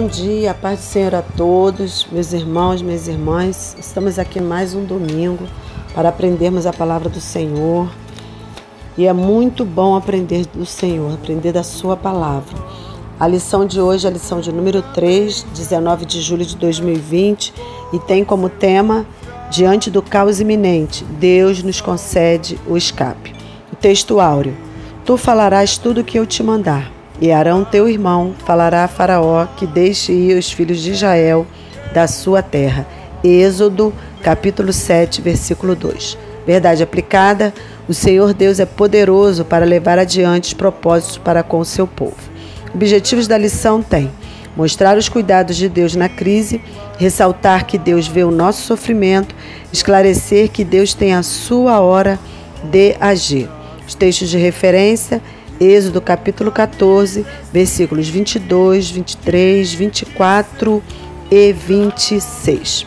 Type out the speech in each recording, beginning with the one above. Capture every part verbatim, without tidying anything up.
dia, a paz do Senhor a todos, meus irmãos, minhas irmãs. Estamos aqui mais um domingo para aprendermos a palavra do Senhor. E é muito bom aprender do Senhor, aprender da sua palavra. A lição de hoje é a lição de número três, dezenove de julho de dois mil e vinte, e tem como tema: diante do caos iminente, Deus nos concede o escape. O texto áureo: tu falarás tudo o que eu te mandar. E Arão, teu irmão, falará a Faraó que deixe ir os filhos de Israel da sua terra. Êxodo, capítulo sete, versículo dois. Verdade aplicada: o Senhor Deus é poderoso para levar adiante os propósitos para com o seu povo. Objetivos da lição têm: mostrar os cuidados de Deus na crise, ressaltar que Deus vê o nosso sofrimento, esclarecer que Deus tem a sua hora de agir. Os textos de referência: Êxodo capítulo quatorze, versículos vinte e dois, vinte e três, vinte e quatro e vinte e seis.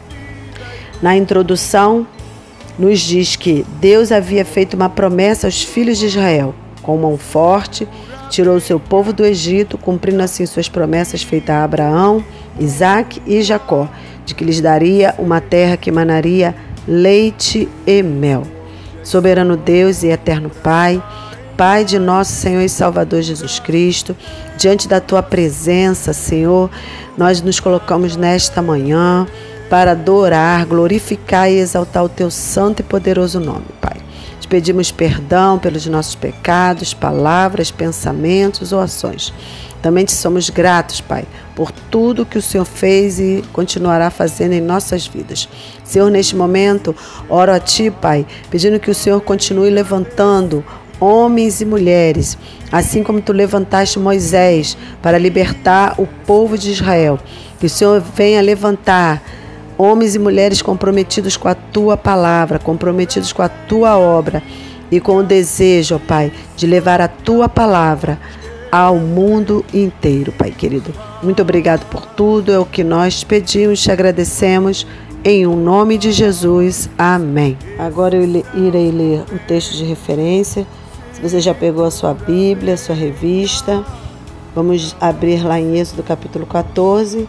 Na introdução, nos diz que Deus havia feito uma promessa aos filhos de Israel. Com mão forte, tirou o seu povo do Egito, cumprindo assim suas promessas feitas a Abraão, Isaque e Jacó, de que lhes daria uma terra que emanaria leite e mel. Soberano Deus e eterno Pai, Pai de nosso Senhor e Salvador Jesus Cristo, diante da Tua presença, Senhor, nós nos colocamos nesta manhã para adorar, glorificar e exaltar o Teu santo e poderoso nome, Pai. Te pedimos perdão pelos nossos pecados, palavras, pensamentos ou ações. Também te somos gratos, Pai, por tudo que o Senhor fez e continuará fazendo em nossas vidas. Senhor, neste momento, oro a Ti, Pai, pedindo que o Senhor continue levantando homens e mulheres, assim como Tu levantaste Moisés para libertar o povo de Israel. Que o Senhor venha levantar homens e mulheres comprometidos com a Tua palavra, comprometidos com a Tua obra e com o desejo, ó Pai, de levar a Tua palavra ao mundo inteiro, Pai querido. Muito obrigado por tudo, é o que nós pedimos, te agradecemos, em um nome de Jesus. Amém. Agora eu irei ler o texto de referência. Se você já pegou a sua Bíblia, a sua revista, vamos abrir lá em Êxodo capítulo quatorze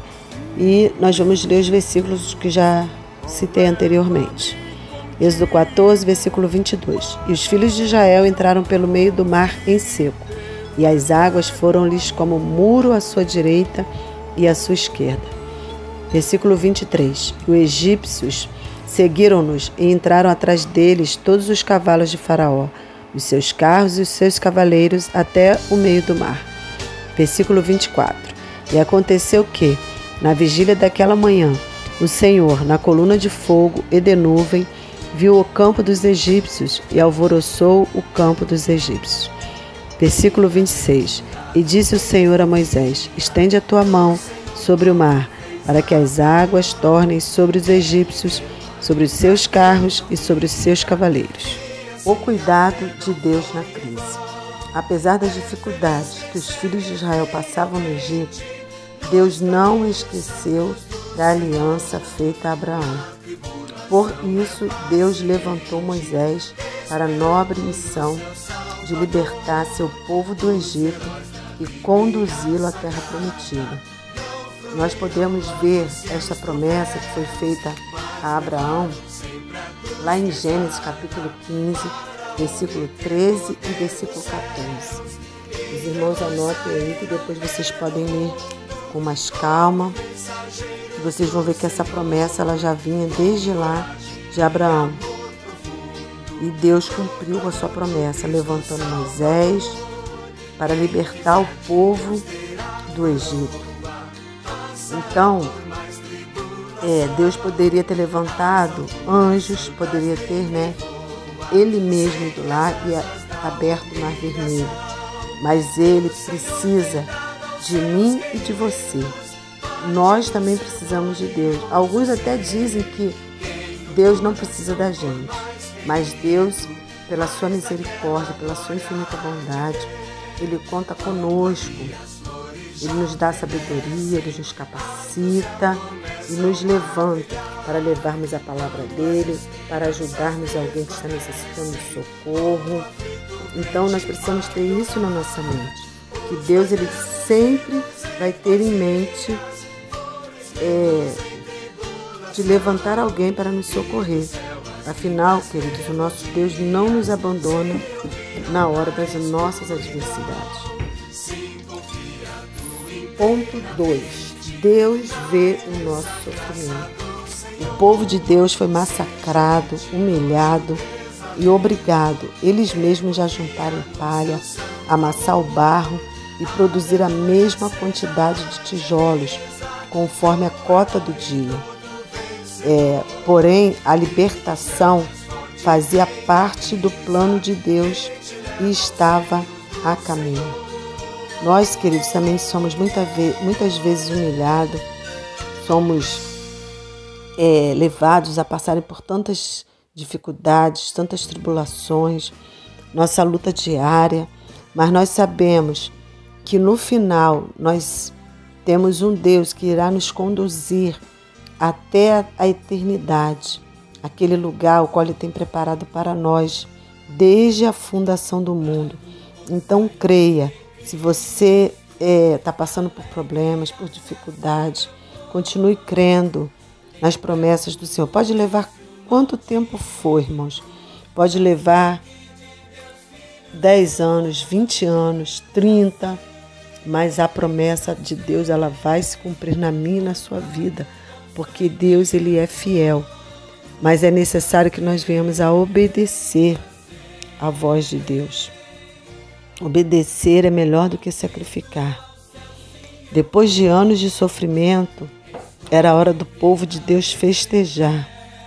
e nós vamos ler os versículos que já citei anteriormente. Êxodo quatorze, versículo vinte e dois. E os filhos de Israel entraram pelo meio do mar em seco, e as águas foram-lhes como muro à sua direita e à sua esquerda. Versículo vinte e três. E os egípcios seguiram-nos e entraram atrás deles todos os cavalos de Faraó, os seus carros e os seus cavaleiros até o meio do mar. Versículo vinte e quatro. E aconteceu que, na vigília daquela manhã, o Senhor, na coluna de fogo e de nuvem, viu o campo dos egípcios e alvoroçou o campo dos egípcios. Versículo vinte e seis. E disse o Senhor a Moisés: estende a tua mão sobre o mar, para que as águas tornem sobre os egípcios, sobre os seus carros e sobre os seus cavaleiros. O cuidado de Deus na crise. Apesar das dificuldades que os filhos de Israel passavam no Egito, Deus não esqueceu da aliança feita a Abraão. Por isso, Deus levantou Moisés para a nobre missão de libertar seu povo do Egito e conduzi-lo à terra prometida. Nós podemos ver esta promessa que foi feita a Abraão lá em Gênesis capítulo quinze, versículo treze e versículo quatorze. Os irmãos anotem aí que depois vocês podem ler com mais calma. E vocês vão ver que essa promessa ela já vinha desde lá de Abraão. E Deus cumpriu a sua promessa, levantando Moisés para libertar o povo do Egito. Então, é, Deus poderia ter levantado anjos, poderia ter, né, Ele mesmo ido lá e aberto o mar vermelho. Mas Ele precisa de mim e de você. Nós também precisamos de Deus. Alguns até dizem que Deus não precisa da gente, mas Deus, pela sua misericórdia, pela sua infinita bondade, Ele conta conosco. Ele nos dá sabedoria, Ele nos capacita e nos levanta para levarmos a palavra dEle, para ajudarmos alguém que está necessitando de socorro. Então nós precisamos ter isso na nossa mente, que Deus ele sempre vai ter em mente é, de levantar alguém para nos socorrer. Afinal, queridos, o nosso Deus não nos abandona na hora das nossas adversidades. Ponto dois. Deus vê o nosso sofrimento. O povo de Deus foi massacrado, humilhado e obrigado, eles mesmos, a juntarem palha, amassar o barro e produzir a mesma quantidade de tijolos, conforme a cota do dia. É, porém, a libertação fazia parte do plano de Deus e estava a caminho. Nós, queridos, também somos muita ve- muitas vezes humilhados, somos é, levados a passarem por tantas dificuldades, tantas tribulações, nossa luta diária, mas nós sabemos que no final nós temos um Deus que irá nos conduzir até a eternidade, aquele lugar o qual Ele tem preparado para nós desde a fundação do mundo. Então creia, se você está é, passando por problemas, por dificuldades, continue crendo nas promessas do Senhor. Pode levar quanto tempo for, irmãos. Pode levar dez anos, vinte anos, trinta, mas a promessa de Deus ela vai se cumprir na minha e na sua vida, porque Deus ele é fiel. Mas é necessário que nós venhamos a obedecer à voz de Deus. Obedecer é melhor do que sacrificar. Depois de anos de sofrimento, era a hora do povo de Deus festejar.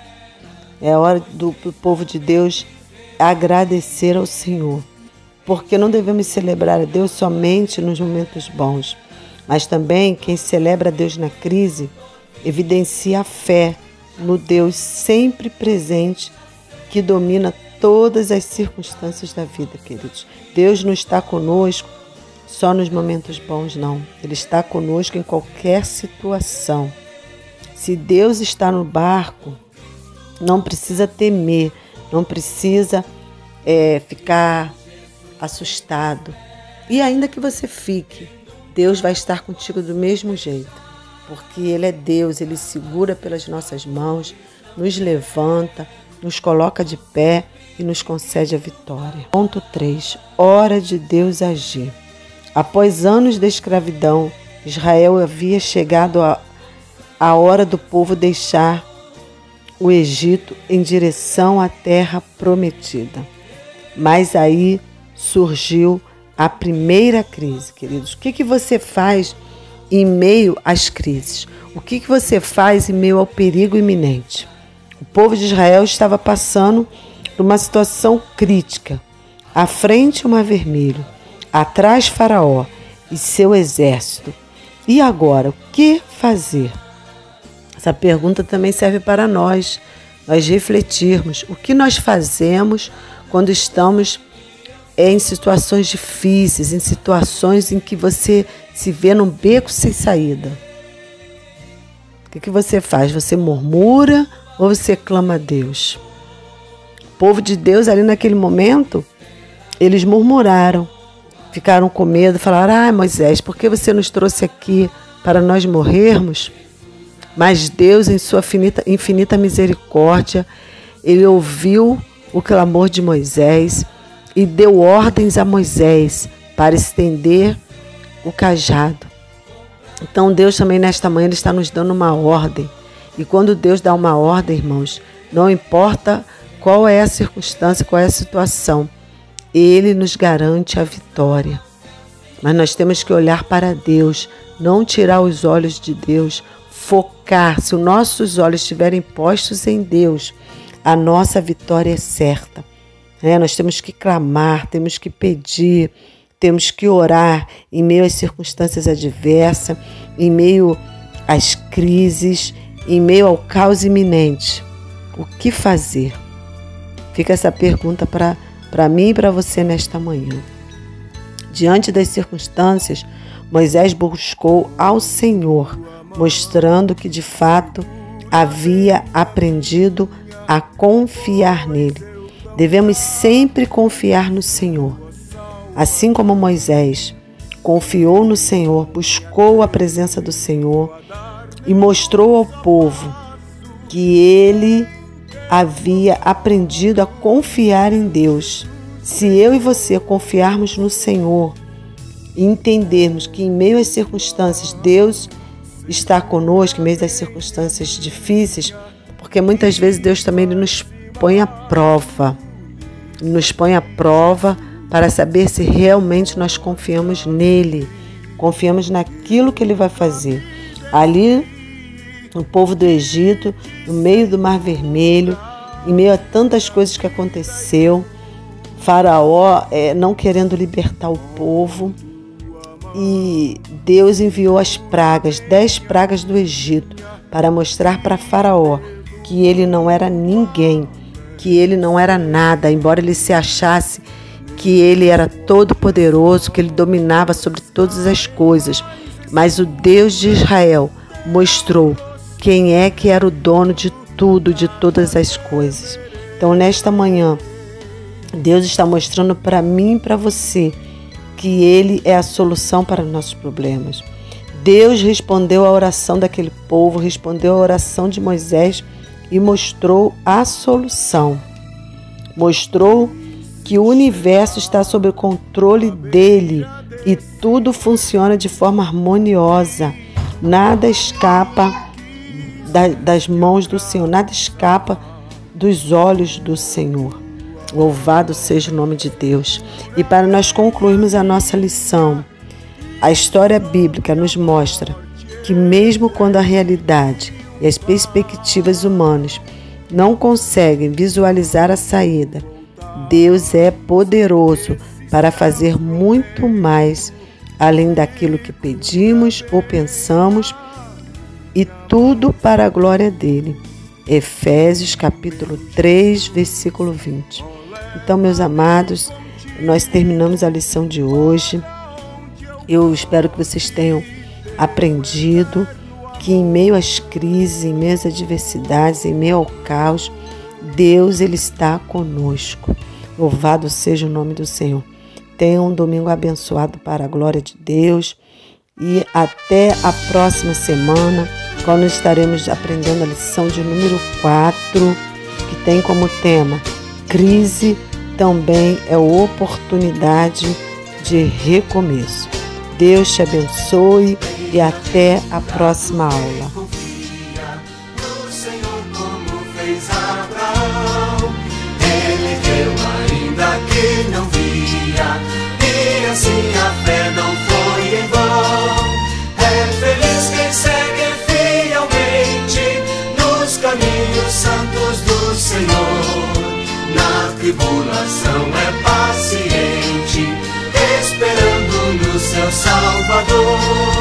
É a hora do, do povo de Deus agradecer ao Senhor. Porque não devemos celebrar a Deus somente nos momentos bons, mas também quem celebra a Deus na crise evidencia a fé no Deus sempre presente que domina todas as circunstâncias da vida, queridos. Deus não está conosco só nos momentos bons, não. Ele está conosco em qualquer situação. Se Deus está no barco, não precisa temer, não precisa é, ficar assustado. E ainda que você fique, Deus vai estar contigo do mesmo jeito, porque Ele é Deus, Ele segura pelas nossas mãos, nos levanta, nos coloca de pé e nos concede a vitória. Ponto três. Hora de Deus agir. Após anos de escravidão, Israel havia chegado a, a hora do povo deixar o Egito em direção à terra prometida. Mas aí surgiu a primeira crise, queridos. O que, que você faz em meio às crises? O que, que você faz em meio ao perigo iminente? O povo de Israel estava passando por uma situação crítica. À frente, o Mar Vermelho. Atrás, Faraó e seu exército. E agora, o que fazer? Essa pergunta também serve para nós, nós refletirmos. O que nós fazemos quando estamos em situações difíceis, em situações em que você se vê num beco sem saída? O que, que você faz? Você murmura ou você clama a Deus? O povo de Deus ali naquele momento, eles murmuraram, ficaram com medo, falaram: ah, Moisés, por que você nos trouxe aqui para nós morrermos? Mas Deus, em sua infinita, infinita misericórdia, Ele ouviu o clamor de Moisés e deu ordens a Moisés para estender o cajado. Então Deus também nesta manhã Ele está nos dando uma ordem. E quando Deus dá uma ordem, irmãos, não importa qual é a circunstância, qual é a situação, Ele nos garante a vitória. Mas nós temos que olhar para Deus, não tirar os olhos de Deus, focar. Se os nossos olhos estiverem postos em Deus, a nossa vitória é certa. É, nós temos que clamar, temos que pedir, temos que orar em meio às circunstâncias adversas, em meio às crises, em meio ao caos iminente. O que fazer? Fica essa pergunta para para mim e para você nesta manhã. Diante das circunstâncias, Moisés buscou ao Senhor, mostrando que de fato havia aprendido a confiar nele. Devemos sempre confiar no Senhor. Assim como Moisés, confiou no Senhor, buscou a presença do Senhor e mostrou ao povo que ele havia aprendido a confiar em Deus. Se eu e você confiarmos no Senhor e entendermos que em meio às circunstâncias Deus está conosco, em meio às circunstâncias difíceis, porque muitas vezes Deus também nos põe à prova, nos põe à prova para saber se realmente nós confiamos nele, confiamos naquilo que ele vai fazer. Ali, o povo do Egito, no meio do Mar Vermelho, em meio a tantas coisas que aconteceu, Faraó é, não querendo libertar o povo, e Deus enviou as pragas, dez pragas do Egito, para mostrar para Faraó que ele não era ninguém, que ele não era nada, embora ele se achasse que ele era todo poderoso, que ele dominava sobre todas as coisas. Mas o Deus de Israel mostrou quem é que era o dono de tudo, de todas as coisas. Então, nesta manhã, Deus está mostrando para mim e para você que Ele é a solução para os nossos problemas. Deus respondeu à oração daquele povo, respondeu à oração de Moisés e mostrou a solução. Mostrou que o universo está sob o controle dele e tudo funciona de forma harmoniosa. Nada escapa das mãos do Senhor, nada escapa dos olhos do Senhor. Louvado seja o nome de Deus. E para nós concluirmos a nossa lição, a história bíblica nos mostra que mesmo quando a realidade e as perspectivas humanas não conseguem visualizar a saída, Deus é poderoso para fazer muito mais além daquilo que pedimos ou pensamos, e tudo para a glória dele. Efésios capítulo três, versículo vinte. Então, meus amados, nós terminamos a lição de hoje. Eu espero que vocês tenham aprendido que em meio às crises, em meio às adversidades, em meio ao caos, Deus ele está conosco. Louvado seja o nome do Senhor. Tenham um domingo abençoado para a glória de Deus e até a próxima semana, quando estaremos aprendendo a lição de número quatro, que tem como tema crise também é oportunidade de recomeço. Deus te abençoe e até a próxima aula. Confia no Senhor como fez Abraão. Ele deu ainda que não via, e assim a fé não foi em vão. É feliz quem segue fielmente nos caminhos santos do Senhor. Na tribulação é paciente, esperando no seu Salvador.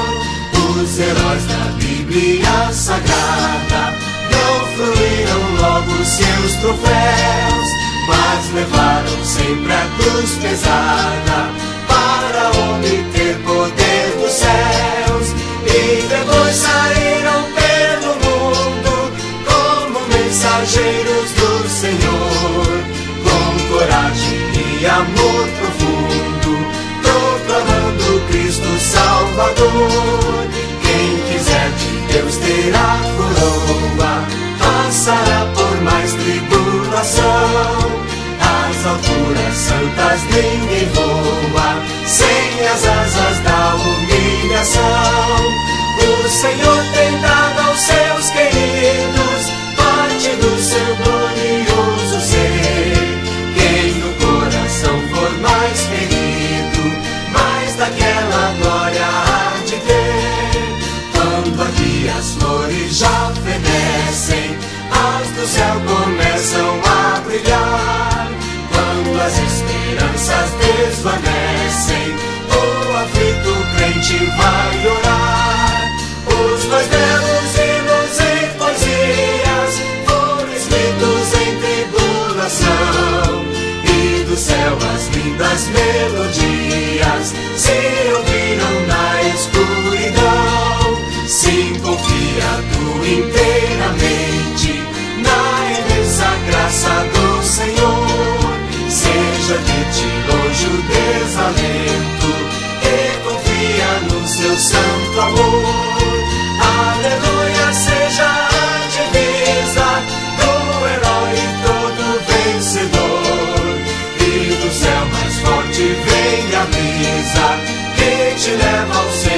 Os heróis da Bíblia Sagrada não fluíram logo seus troféus, mas levaram sempre a cruz pesada para obter poder dos céus. E depois saíram pelo mundo como mensageiros do Senhor, com coragem e amor profundo, proclamando Cristo Salvador. Quem quiser de Deus terá coroa, passará por mais tribulação. As alturas santas ninguém voa sem as asas da humilhação. O Senhor tem dado aos seus queridos parte do seu glorioso ser. Quem no coração for mais ferido, mais daquela glória há de ter. Quando aqui as flores já fenecem, as do céu começam a brilhar. Quando as esperanças desvanecem, o aflito crente vai orar. Os mais belos hinos em poesias foram escritos em tribulação, e do céu as lindas melodias se ouviram na escuridão. Sim, confia tu inteiramente na imensa graça do Senhor. Seja de ti longe o desalento, e confia seu santo amor. Aleluia, seja a divisa do herói todo vencedor. E do céu mais forte vem a brisa que te leva ao céu.